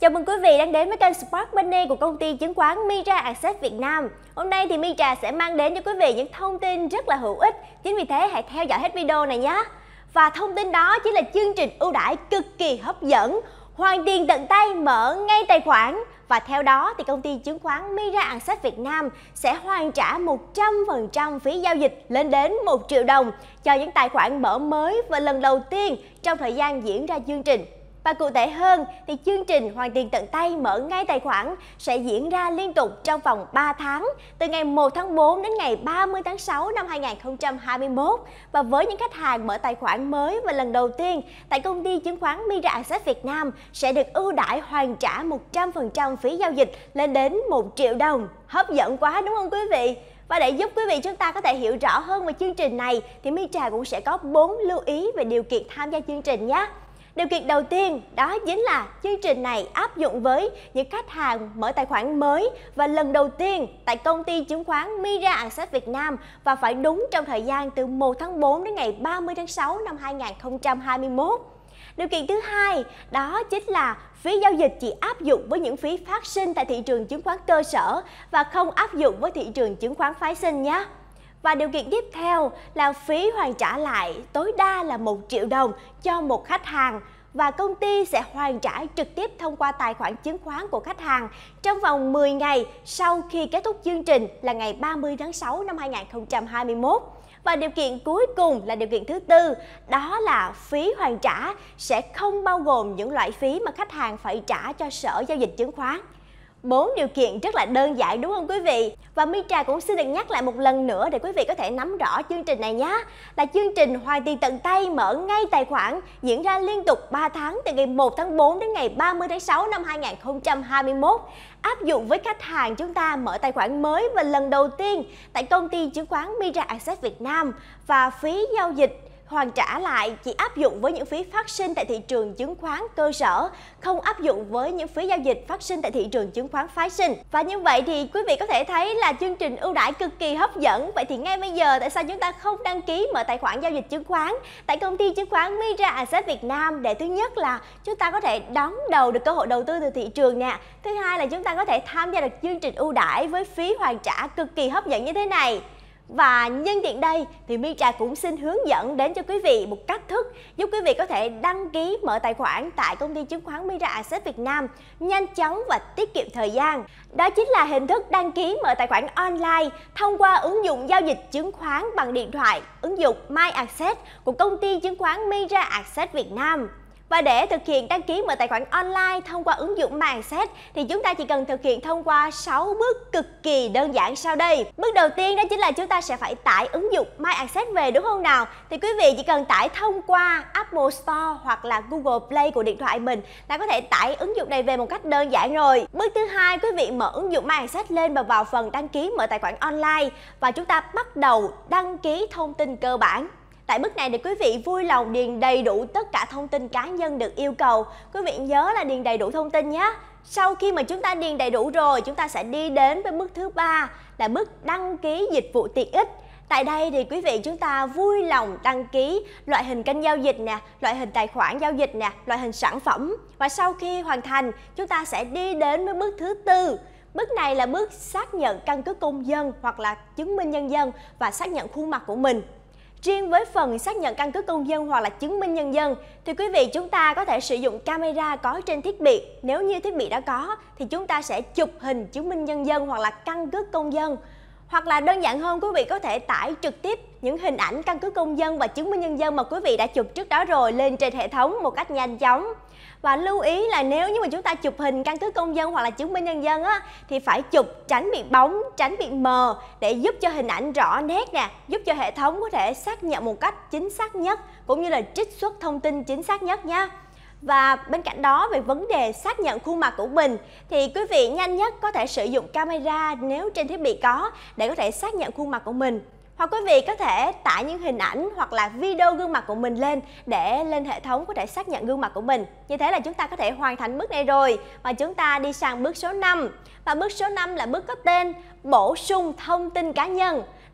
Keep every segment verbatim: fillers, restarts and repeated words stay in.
Chào mừng quý vị đang đến với kênh Spark Money của công ty chứng khoán Mira Access Việt Nam. Hôm nay thì Mira sẽ mang đến cho quý vị những thông tin rất là hữu ích. Chính vì thế hãy theo dõi hết video này nhé. Và thông tin đó chính là chương trình ưu đãi cực kỳ hấp dẫn, hoàn tiền tận tay mở ngay tài khoản. Và theo đó thì công ty chứng khoán Mira Access Việt Nam sẽ hoàn trả một trăm phần trăm phí giao dịch lên đến một triệu đồng cho những tài khoản mở mới và lần đầu tiên trong thời gian diễn ra chương trình. Và cụ thể hơn thì chương trình hoàn tiền tận tay mở ngay tài khoản sẽ diễn ra liên tục trong vòng ba tháng, từ ngày một tháng tư đến ngày ba mươi tháng sáu năm hai nghìn không trăm hai mươi mốt. Và với những khách hàng mở tài khoản mới và lần đầu tiên tại công ty chứng khoán Mira Access Việt Nam sẽ được ưu đãi hoàn trả một trăm phần trăm phí giao dịch lên đến một triệu đồng. Hấp dẫn quá đúng không quý vị? Và để giúp quý vị chúng ta có thể hiểu rõ hơn về chương trình này thì Mira cũng sẽ có bốn lưu ý về điều kiện tham gia chương trình nhé. Điều kiện đầu tiên đó chính là chương trình này áp dụng với những khách hàng mở tài khoản mới và lần đầu tiên tại công ty chứng khoán Mira Access Việt Nam và phải đúng trong thời gian từ một tháng tư đến ngày ba mươi tháng sáu năm hai nghìn không trăm hai mươi mốt. Điều kiện thứ hai đó chính là phí giao dịch chỉ áp dụng với những phí phát sinh tại thị trường chứng khoán cơ sở và không áp dụng với thị trường chứng khoán phái sinh nhé. Và điều kiện tiếp theo là phí hoàn trả lại tối đa là một triệu đồng cho một khách hàng và công ty sẽ hoàn trả trực tiếp thông qua tài khoản chứng khoán của khách hàng trong vòng mười ngày sau khi kết thúc chương trình là ngày ba mươi tháng sáu năm hai nghìn không trăm hai mươi mốt. Và điều kiện cuối cùng là điều kiện thứ tư, đó là phí hoàn trả sẽ không bao gồm những loại phí mà khách hàng phải trả cho Sở Giao dịch Chứng khoán. Bốn điều kiện rất là đơn giản đúng không quý vị? Và Mira cũng xin được nhắc lại một lần nữa để quý vị có thể nắm rõ chương trình này nhé. Là chương trình hoàn tiền tận tay mở ngay tài khoản diễn ra liên tục ba tháng từ ngày một tháng tư đến ngày ba mươi tháng sáu năm hai nghìn không trăm hai mươi mốt. Áp dụng với khách hàng chúng ta mở tài khoản mới và lần đầu tiên tại công ty chứng khoán Mira Access Việt Nam và phí giao dịch hoàn trả lại chỉ áp dụng với những phí phát sinh tại thị trường chứng khoán cơ sở, không áp dụng với những phí giao dịch phát sinh tại thị trường chứng khoán phái sinh. Và như vậy thì quý vị có thể thấy là chương trình ưu đãi cực kỳ hấp dẫn. Vậy thì ngay bây giờ tại sao chúng ta không đăng ký mở tài khoản giao dịch chứng khoán tại công ty chứng khoán Mira Access Việt Nam để thứ nhất là chúng ta có thể đón đầu được cơ hội đầu tư từ thị trường nè. Thứ hai là chúng ta có thể tham gia được chương trình ưu đãi với phí hoàn trả cực kỳ hấp dẫn như thế này. Và nhân tiện đây thì Mira cũng xin hướng dẫn đến cho quý vị một cách thức giúp quý vị có thể đăng ký mở tài khoản tại công ty chứng khoán Mira Access Việt Nam nhanh chóng và tiết kiệm thời gian. Đó chính là hình thức đăng ký mở tài khoản online thông qua ứng dụng giao dịch chứng khoán bằng điện thoại, ứng dụng My Access của công ty chứng khoán Mira Access Việt Nam. Và để thực hiện đăng ký mở tài khoản online thông qua ứng dụng My Access thì chúng ta chỉ cần thực hiện thông qua sáu bước cực kỳ đơn giản sau đây. Bước đầu tiên đó chính là chúng ta sẽ phải tải ứng dụng My Access về đúng không nào? Thì quý vị chỉ cần tải thông qua Apple Store hoặc là Google Play của điện thoại mình là có thể tải ứng dụng này về một cách đơn giản rồi. Bước thứ hai, quý vị mở ứng dụng My Access lên và vào phần đăng ký mở tài khoản online và chúng ta bắt đầu đăng ký thông tin cơ bản. Tại bước này thì quý vị vui lòng điền đầy đủ tất cả thông tin cá nhân được yêu cầu. Quý vị nhớ là điền đầy đủ thông tin nhé. Sau khi mà chúng ta điền đầy đủ rồi, chúng ta sẽ đi đến với bước thứ ba là bước đăng ký dịch vụ tiện ích. Tại đây thì quý vị chúng ta vui lòng đăng ký loại hình kênh giao dịch nè, loại hình tài khoản giao dịch nè, loại hình sản phẩm. Và sau khi hoàn thành, chúng ta sẽ đi đến với bước thứ tư. Bước này là bước xác nhận căn cước công dân hoặc là chứng minh nhân dân và xác nhận khuôn mặt của mình. Riêng với phần xác nhận căn cước công dân hoặc là chứng minh nhân dân thì quý vị chúng ta có thể sử dụng camera có trên thiết bị. Nếu như thiết bị đã có thì chúng ta sẽ chụp hình chứng minh nhân dân hoặc là căn cước công dân. Hoặc là đơn giản hơn, quý vị có thể tải trực tiếp những hình ảnh căn cước công dân và chứng minh nhân dân mà quý vị đã chụp trước đó rồi lên trên hệ thống một cách nhanh chóng. Và lưu ý là nếu như mà chúng ta chụp hình căn cước công dân hoặc là chứng minh nhân dân á, thì phải chụp tránh bị bóng, tránh bị mờ để giúp cho hình ảnh rõ nét nè, giúp cho hệ thống có thể xác nhận một cách chính xác nhất cũng như là trích xuất thông tin chính xác nhất nha. Và bên cạnh đó về vấn đề xác nhận khuôn mặt của mình thì quý vị nhanh nhất có thể sử dụng camera nếu trên thiết bị có để có thể xác nhận khuôn mặt của mình. Hoặc quý vị có thể tải những hình ảnh hoặc là video gương mặt của mình lên để lên hệ thống có thể xác nhận gương mặt của mình. Như thế là chúng ta có thể hoàn thành bước này rồi. Và chúng ta đi sang bước số năm. Và bước số năm là bước có tên bổ sung thông tin cá nhân.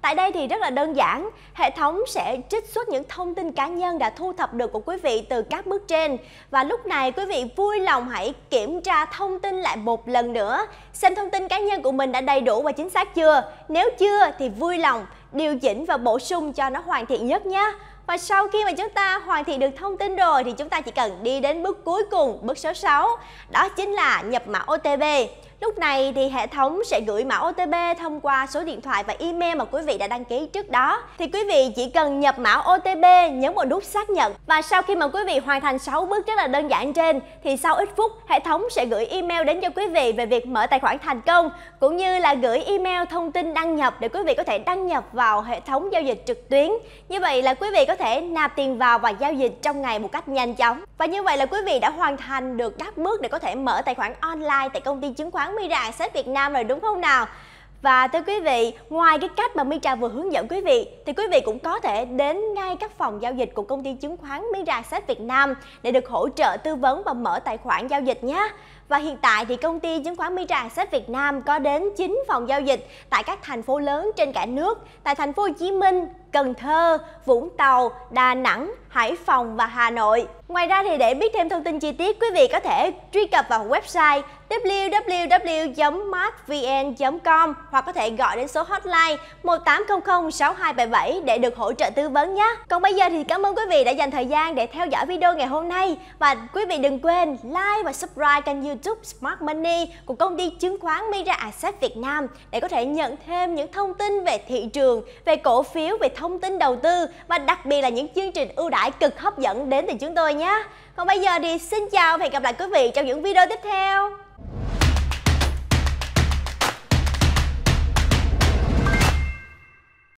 Tại đây thì rất là đơn giản, hệ thống sẽ trích xuất những thông tin cá nhân đã thu thập được của quý vị từ các bước trên. Và lúc này quý vị vui lòng hãy kiểm tra thông tin lại một lần nữa, xem thông tin cá nhân của mình đã đầy đủ và chính xác chưa. Nếu chưa thì vui lòng điều chỉnh và bổ sung cho nó hoàn thiện nhất nhé. Và sau khi mà chúng ta hoàn thiện được thông tin rồi thì chúng ta chỉ cần đi đến bước cuối cùng, bước số sáu. Đó chính là nhập mã ô tê pê. Lúc này thì hệ thống sẽ gửi mã ô tê pê thông qua số điện thoại và email mà quý vị đã đăng ký trước đó. Thì quý vị chỉ cần nhập mã ô tê pê, nhấn vào nút xác nhận. Và sau khi mà quý vị hoàn thành sáu bước rất là đơn giản trên thì sau ít phút hệ thống sẽ gửi email đến cho quý vị về việc mở tài khoản thành công, cũng như là gửi email thông tin đăng nhập để quý vị có thể đăng nhập vào hệ thống giao dịch trực tuyến. Như vậy là quý vị có thể nạp tiền vào và giao dịch trong ngày một cách nhanh chóng. Và như vậy là quý vị đã hoàn thành được các bước để có thể mở tài khoản online tại công ty chứng khoán Mirax Asset Việt Nam rồi đúng không nào? Và thưa quý vị, ngoài cái cách mà Mitra vừa hướng dẫn quý vị thì quý vị cũng có thể đến ngay các phòng giao dịch của công ty chứng khoán Mirax Asset Việt Nam để được hỗ trợ tư vấn và mở tài khoản giao dịch nhé. Và hiện tại thì công ty chứng khoán Mirax Asset Việt Nam có đến chín phòng giao dịch tại các thành phố lớn trên cả nước, tại thành phố Hồ Chí Minh, Cần Thơ, Vũng Tàu, Đà Nẵng, Hải Phòng và Hà Nội. Ngoài ra thì để biết thêm thông tin chi tiết, quý vị có thể truy cập vào website w w w chấm mart v n chấm com hoặc có thể gọi đến số hotline một tám không không sáu hai bảy bảy để được hỗ trợ tư vấn nhé. Còn bây giờ thì cảm ơn quý vị đã dành thời gian để theo dõi video ngày hôm nay. Và quý vị đừng quên like và subscribe kênh YouTube Smart Money của công ty chứng khoán Mirax Asset Việt Nam để có thể nhận thêm những thông tin về thị trường, về cổ phiếu, về thông tin đầu tư và đặc biệt là những chương trình ưu đãi cực hấp dẫn đến từ chúng tôi nhé. Còn bây giờ thì xin chào và hẹn gặp lại quý vị trong những video tiếp theo.